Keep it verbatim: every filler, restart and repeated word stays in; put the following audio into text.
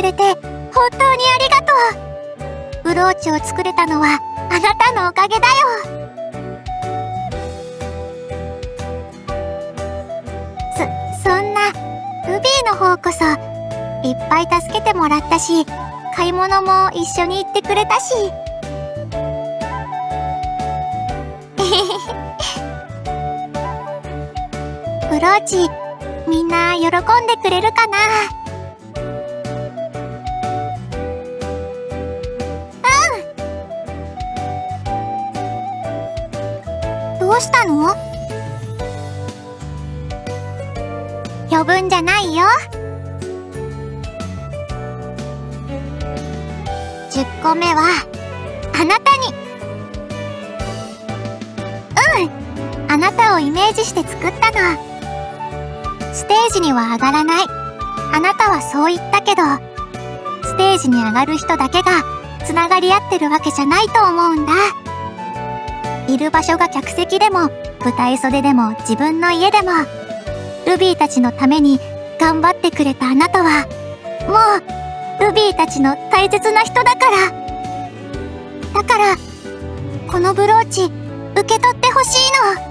れて本当にありがとう。ブローチを作れたのはあなたのおかげだよ。そ、そんな、ルビーの方こそ、いっぱい助けてもらったし、買い物も一緒に行ってくれたし。ブローチ、みんな喜んでくれるかな？うん。どうしたの？呼ぶんじゃないよ。じゅっこめは、あなたに。うん。あなたをイメージして作ったの。ステージには上がらない。あなたはそう言ったけど、ステージに上がる人だけがつながり合ってるわけじゃないと思うんだ。いる場所が客席でも、舞台袖でも自分の家でも、ルビーたちのために頑張ってくれたあなたは、もう、ルビーたちの大切な人だから。だから、このブローチ、受け取ってほしいの。